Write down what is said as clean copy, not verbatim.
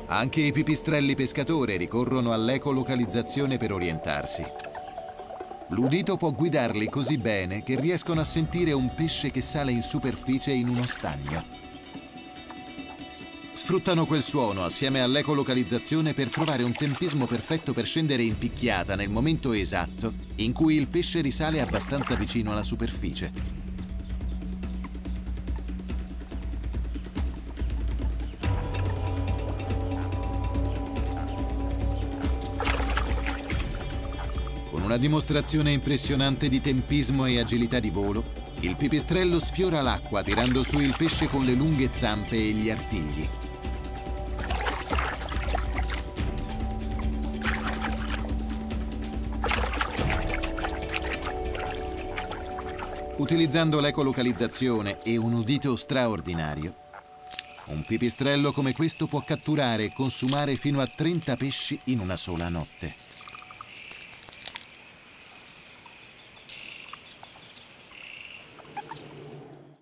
Anche i pipistrelli pescatori ricorrono all'ecolocalizzazione per orientarsi. L'udito può guidarli così bene che riescono a sentire un pesce che sale in superficie in uno stagno. Sfruttano quel suono assieme all'ecolocalizzazione per trovare un tempismo perfetto per scendere in picchiata nel momento esatto in cui il pesce risale abbastanza vicino alla superficie. Con una dimostrazione impressionante di tempismo e agilità di volo, il pipistrello sfiora l'acqua tirando su il pesce con le lunghe zampe e gli artigli. Utilizzando l'ecolocalizzazione e un udito straordinario, un pipistrello come questo può catturare e consumare fino a 30 pesci in una sola notte.